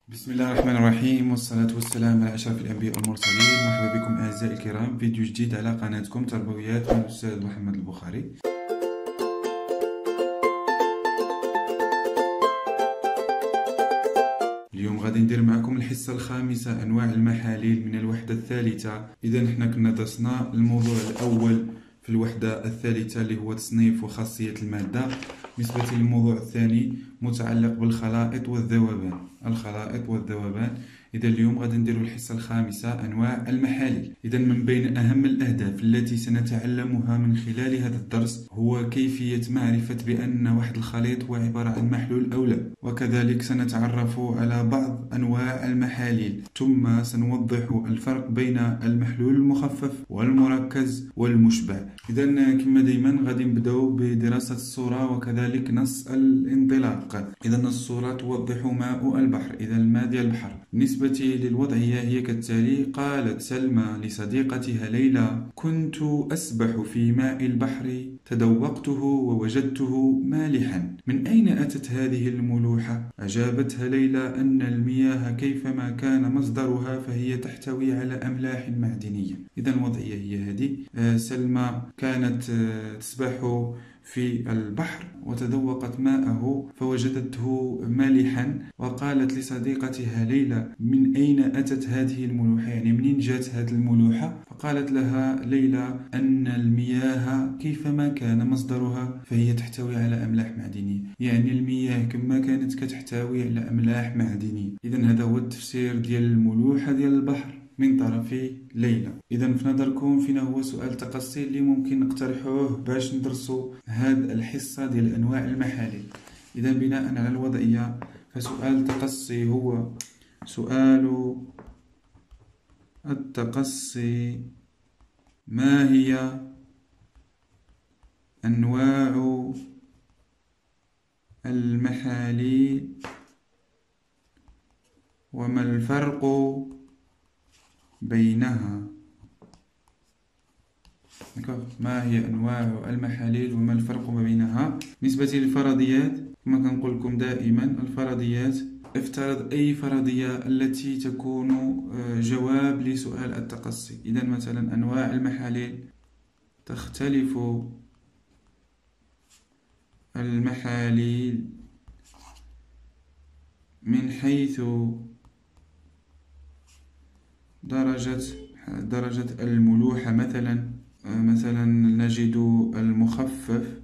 بسم الله الرحمن الرحيم، والصلاة والسلام على أشرف الأنبياء والمرسلين. مرحبا بكم أعزائي الكرام، فيديو جديد على قناتكم تربويات من الأستاذ محمد البخاري. اليوم غادي ندير معكم الحصة الخامسة، أنواع المحاليل، من الوحدة الثالثة. إذا حنا كنا درسنا الموضوع الأول في الوحدة الثالثة اللي هو تصنيف وخاصية المادة. بالنسبة للموضوع الثاني متعلق بالخلائط والذوبان، الخلائط والذوبان. إذا اليوم غادي نديرو الحصة الخامسة، أنواع المحاليل. إذا من بين أهم الأهداف التي سنتعلمها من خلال هذا الدرس هو كيفية معرفة بأن واحد الخليط هو عبارة عن محلول أو لا، وكذلك سنتعرف على بعض أنواع المحاليل، ثم سنوضح الفرق بين المحلول المخفف والمركز والمشبع. إذا كما دائما غادي نبداو بدراسة الصورة وكذلك نص الانطلاق. إذا الصورة توضح ماء البحر، إذا الماء ديال البحر. بالنسبة للوضعية هي كالتالي: قالت سلمى لصديقتها ليلى: كنت أسبح في ماء البحر تذوقته ووجدته مالحا، من أين أتت هذه الملوحة؟ أجابتها ليلى أن المياه كيفما كان مصدرها فهي تحتوي على أملاح معدنية. إذا الوضعية هي هذه: سلمى كانت تسبح في البحر وتذوقت ماءه فوجدته مالحا، وقالت لصديقتها ليلى: من أين أتت هذه الملوحة؟ يعني منين جات هذه الملوحة؟ فقالت لها ليلى أن المياه كيفما كان مصدرها فهي تحتوي على أملاح معدنية، يعني المياه كما كانت كتحتوي على أملاح معدنية. إذا هذا هو التفسير ديال الملوحة ديال البحر من طرف ليلى. إذا في نظركم فينا هو سؤال تقصي اللي ممكن نقترحوه باش ندرسوا هاد الحصة ديال أنواع المحاليل؟ إذا بناء على الوضعية فسؤال تقصي هو سؤال التقصي: ما هي أنواع المحاليل وما الفرق بينها؟ ما هي أنواع المحاليل وما الفرق بينها؟ بالنسبة للفرضيات كما كنقول لكم دائما، الفرضيات افترض أي فرضية التي تكون جواب لسؤال التقصي. إذا مثلا أنواع المحاليل: تختلف المحاليل من حيث درجة الملوحة. مثلا نجد المخفف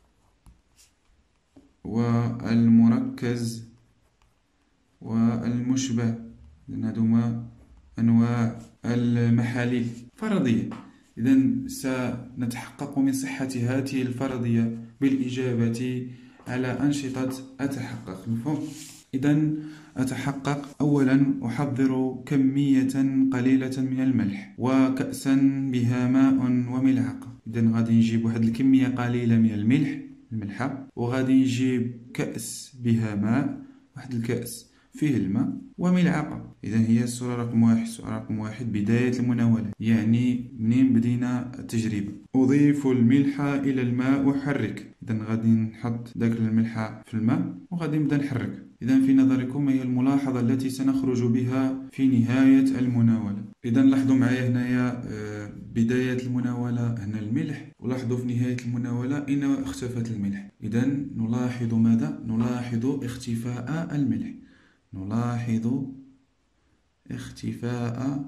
والمركز والمشبع، هذوما أنواع المحاليل فرضية. إذا سنتحقق من صحة هذه الفرضية بالإجابة على أنشطة أتحقق. مفهوم؟ إذا أتحقق: أولا أحضر كمية قليلة من الملح وكأسا بها ماء وملعقة. إذا غادي نجيب واحد الكمية قليلة من الملحة، وغادي نجيب كأس بها ماء، واحد الكأس فيه الماء وملعقة. إذا هي الصورة رقم واحد. الصورة رقم واحد بداية المناولة، يعني منين بدينا التجربة. أضيف الملح إلى الماء وحرك. إذا غادي نحط داك الملح في الماء وغادي نبدأ نحرك. إذا في نظركم ما هي الملاحظة التي سنخرج بها في نهاية المناولة؟ إذا لاحظوا معايا هنايا بداية المناولة هنا الملح، ولاحظوا في نهاية المناولة إن اختفت الملح. إذا نلاحظ ماذا؟ نلاحظ اختفاء الملح. نلاحظ اختفاء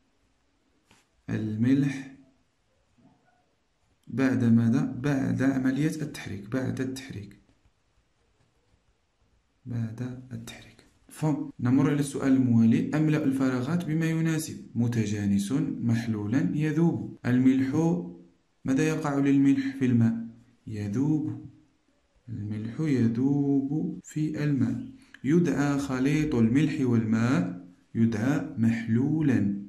الملح بعد ماذا؟ بعد عملية التحريك، بعد التحريك. نمر إلى السؤال الموالي: أملأ الفراغات بما يناسب. متجانس، محلولا، يذوب. الملح، ماذا يقع للملح في الماء؟ يذوب. الملح يذوب في الماء. يدعى خليط الملح والماء يدعى محلولا.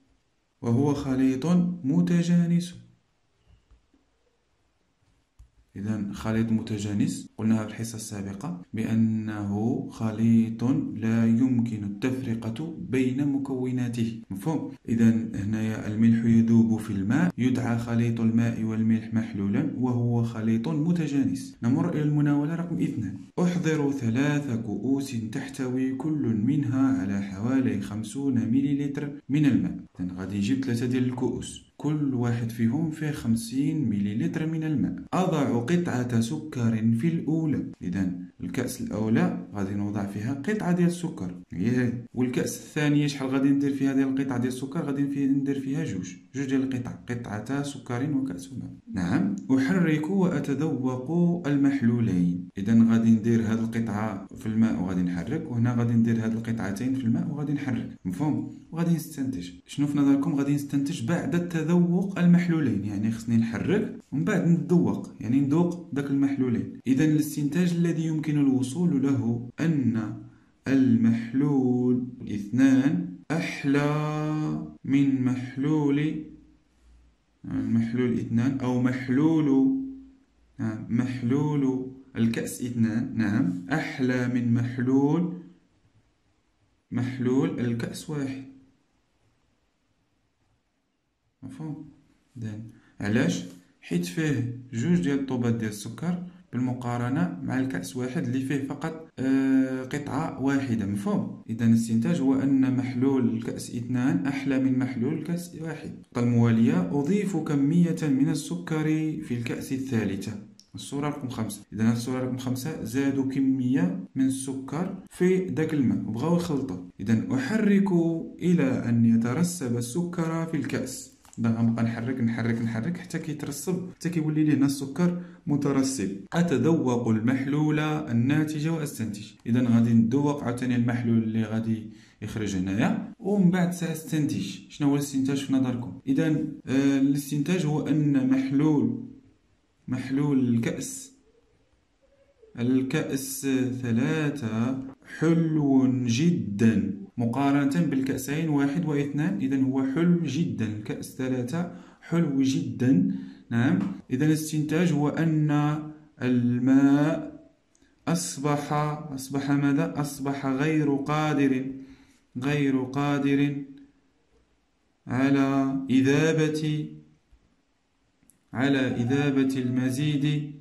وهو خليط متجانس. إذا خليط متجانس قلناها في الحصة السابقة بأنه خليط لا يمكن التفرقة بين مكوناته. مفهوم؟ إذا هنا الملح يذوب في الماء، يدعى خليط الماء والملح محلولا، وهو خليط متجانس. نمر إلى المناولة رقم 2. أحضر 3 كؤوس تحتوي كل منها على حوالي 50 مليلتر من الماء. إذا غادي نجيب 3 ديال الكؤوس، كل واحد فيهم فيه 50 مليلتر من الماء. أضع قطعة سكر في الأولى. إذا الكأس الأولى غادي نوضع فيها قطعة ديال السكر، والكأس الثانية شحال غادي ندير فيها ديال القطعة ديال السكر؟ غادي ندير فيها جوج ديال القطع، قطعة سكر وكأس ماء. نعم. أحرك وأتذوق المحلولين. إذا غادي ندير هذه القطعة في الماء وغادي نحرك، وهنا غادي ندير هذه القطعتين في الماء وغادي نحرك. مفهوم؟ وغادي نستنتج شنو في نظركم؟ غادي نستنتج بعد التذوق المحلولين، يعني خصني نحرك ومن بعد نتذوق، يعني نذوق داك المحلولين. إذا الاستنتاج الذي يمكن الوصول له أن المحلول 2 أحلى من محلول اثنان، أو محلول الكأس 2. نعم، أحلى من محلول الكأس 1. مفهوم؟ علاش؟ حيت فيه جوج ديال الطوبات ديال السكر بالمقارنة مع الكأس 1 اللي فيه فقط قطعة واحدة. مفهوم؟ إذا الاستنتاج هو أن محلول الكأس 2 أحلى من محلول الكأس 1. الموالية: أضيف كمية من السكر في الكأس الثالثة. الصورة رقم 5. إذا الصورة رقم 5 زادوا كمية من السكر في داك الماء وبغاو يخلطوا. إذا أحرك إلى أن يترسب السكر في الكأس. غنبقى نحرك حتى كيترسب، حتى كيولي لي هنا السكر مترسب. أتذوق المحلول الناتج وأستنتج. إذا غادي نذوق عاوتاني المحلول اللي غادي يخرج هنايا، ومن بعد سأستنتج. شنو هو الاستنتاج في نظركم؟ إذا الاستنتاج هو أن محلول الكأس 3 حلو جدا مقارنة بالكأسين 1 و2. إذا هو حلو جدا، الكأس 3 حلو جدا. نعم. إذا الاستنتاج هو أن الماء أصبح ماذا؟ أصبح غير قادر على إذابة المزيد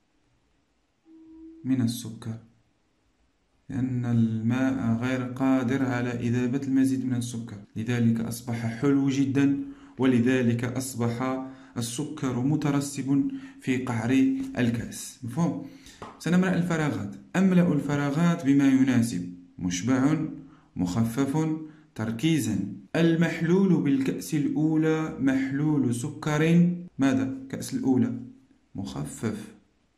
من السكر، لأن الماء غير قادر على إذابة المزيد من السكر، لذلك أصبح حلو جدا، ولذلك أصبح السكر مترسب في قعر الكأس. مفهوم؟ سنملأ الفراغات. أملأ الفراغات بما يناسب: مشبع، مخفف، تركيزا. المحلول بالكأس الأولى محلول سكر ماذا؟ كأس الأولى مخفف.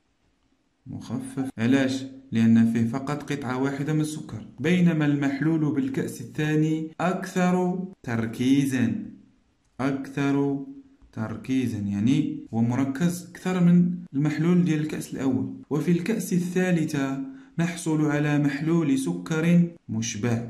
علاش؟ لأن فيه فقط قطعة واحدة من السكر، بينما المحلول بالكأس الثاني أكثر تركيزا، يعني هو مركز أكثر من المحلول ديال الكأس الأول. وفي الكأس الثالثة نحصل على محلول سكر مشبع.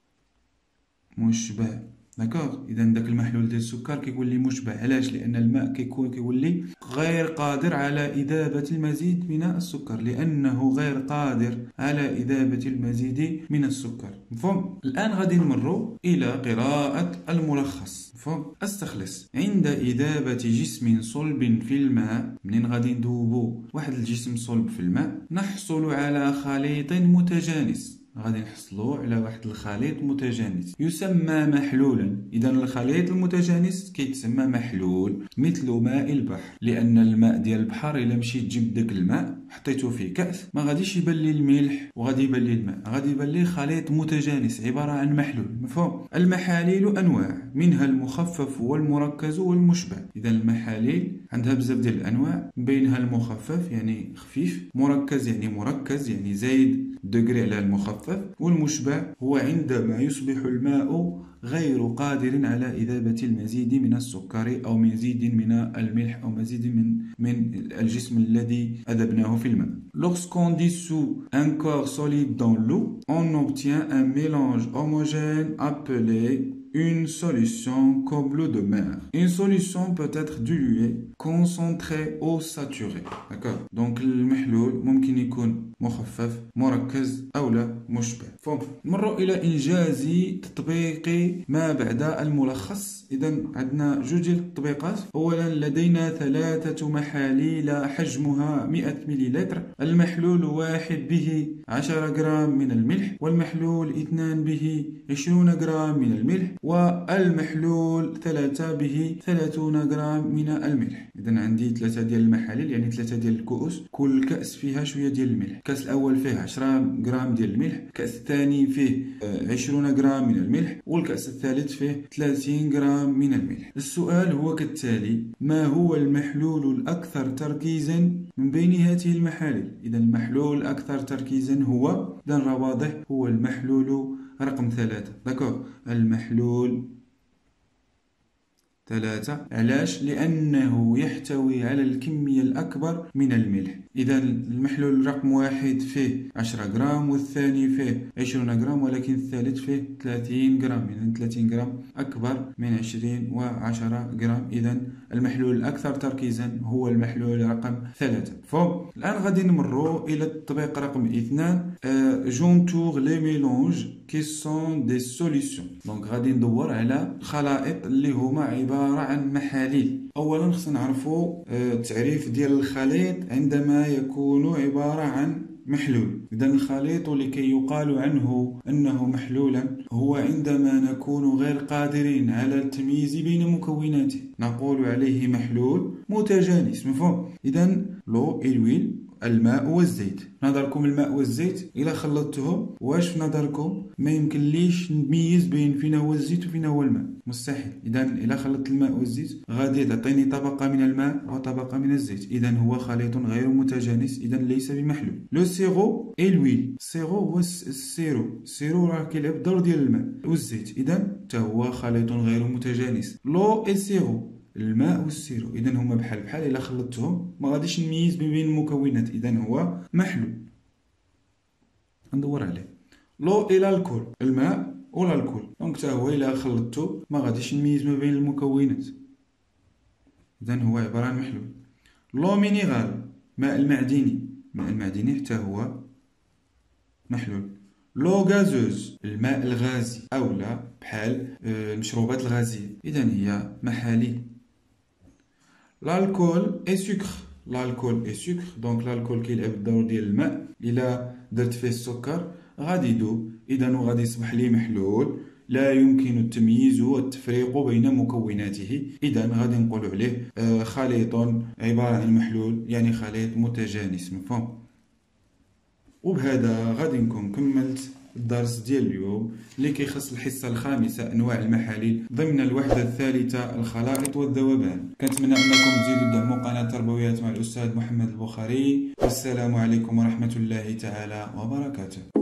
داكوغ؟ اذا داك المحلول ديال السكر كيقول لي مشبع. علاش؟ لان الماء كيولي غير قادر على اذابه المزيد من السكر، لانه غير قادر على اذابه المزيد من السكر. مفهوم؟ الان غادي نمروا الى قراءه الملخص. مفهوم؟ استخلص: عند اذابه جسم صلب في الماء، منين غادي نذوبوا واحد الجسم صلب في الماء، نحصل على خليط متجانس. غادي نحصلوا على واحد الخليط متجانس يسمى محلولا. اذا الخليط المتجانس كيتسمى محلول، مثل ماء البحر، لان الماء ديال البحر الا مشيت تجيب داك الماء حطيته في كأس ما غاديش يبان لي الملح وغادي يبان لي الماء، غادي يبان لي خليط متجانس عباره عن محلول. مفهوم؟ المحاليل انواع، منها المخفف والمركز والمشبع. اذا المحاليل عندها بزاف ديال الانواع، بينها المخفف يعني خفيف، مركز يعني زايد دغري على المخفف، والمشبع هو عندما يصبح الماء غير قادر على إذابة المزيد من السكر أو مزيد من الملح أو مزيد من الجسم الذي أذبناه في الماء. Lorsqu'on dissout un corps solide dans l'eau, on obtient un mélange homogène appelé une solution comme l'eau de mer. Une solution peut être diluée, concentrée ou saturée. D'accord. Donc المحلول ممكن يكون مخفف، مركز أو لا مشبع. نمر إلى إنجاز تطبيقي ما بعد الملخص. إذا عندنا جوج ديال التطبيقات. أولا لدينا 3 محاليل حجمها 100 مليلتر. المحلول واحد به 10 غرام من الملح، والمحلول 2 به 20 غرام من الملح، والمحلول 3 به 30 غرام من الملح. إذا عندي 3 ديال المحاليل، يعني 3 ديال الكؤوس، كل كأس فيها شوية ديال الملح. الكأس الأول فيه 10 غرام ديال الملح، الكأس الثاني فيه 20 غرام من الملح، والكأس الثالث فيه 30 غرام من الملح. السؤال هو كالتالي: ما هو المحلول الأكثر تركيزا من بين هذه المحاليل؟ إذا المحلول الأكثر تركيزا هو، إذا راه واضح، هو المحلول رقم 3. داكوغ، المحلول 3. علاش؟ لأنه يحتوي على الكمية الأكبر من الملح. إذا المحلول رقم 1 فيه 10 غرام، والثاني فيه 20 غرام، ولكن الثالث فيه 30 غرام، يعني 30 غرام أكبر من 20 و10 غرام. إذا المحلول الأكثر تركيزا هو المحلول رقم 3. الآن غادي نمروا إلى التطبيق رقم 2. جونتور لي ميلونج كي سون دي سوليسيون. دونك غادي ندور على خلائط اللي هما عبارة عن محاليل. أولا خصنا نعرفوا التعريف ديال الخليط عندما يكون عبارة عن محلول. إذا الخليط لكي يقال عنه أنه محلولا هو عندما نكون غير قادرين على التمييز بين مكوناته، نقول عليه محلول متجانس. مفهوم؟ إذا لو إلويل، الماء والزيت. نظركم الماء والزيت إلا خلطتهم، واش في نظركم ما يمكن ليش نميز بين فينا هو الزيت وفينا هو الماء؟ مستحيل. إذا إلا خلطت الماء والزيت غادي تعطيني طبقة من الماء وطبقة من الزيت. إذا هو خليط غير متجانس، إذا ليس بمحلول. لو سيرو اي لويل. السيرو هو السيرو راه كيلعب الدور ديال الماء والزيت، إذا حتى هو خليط غير متجانس. لو اي سيرو، الماء والسيرو، اذا هما بحال الا خلطتهم ما غاديش نميز بين المكونات، اذا هو محلول. ندور عليه. لو الى الكول، الماء والالكول، دونك حتى هو الا خلطته ما غاديش نميز ما بين المكونات، اذا هو عباره عن محلول. لو مينيرال، ماء المعدني، الماء المعدني حتى هو محلول. لو غازوز، الماء الغازي او لا بحال المشروبات الغازيه، اذا هي محاليل. الكول اي سكر، الكول اي سكر، دونك الكول كيلعب الدور ديال الماء، الا درت فيه السكر غادي يذوب، اذا غادي يصبح لي محلول لا يمكن التمييز والتفريق بين مكوناته، اذا غادي نقول عليه خليط عباره عن محلول، يعني خليط متجانس. مفهوم؟ وبهذا غادي نكون كملت الدرس ديال اليوم اللي كيخص الحصه الخامسه انواع المحاليل ضمن الوحده الثالثه الخلائط والذوبان. كنتمنى انكم تزيدوا تدعموا قناه تربويات مع الاستاذ محمد البخاري، والسلام عليكم ورحمه الله تعالى وبركاته.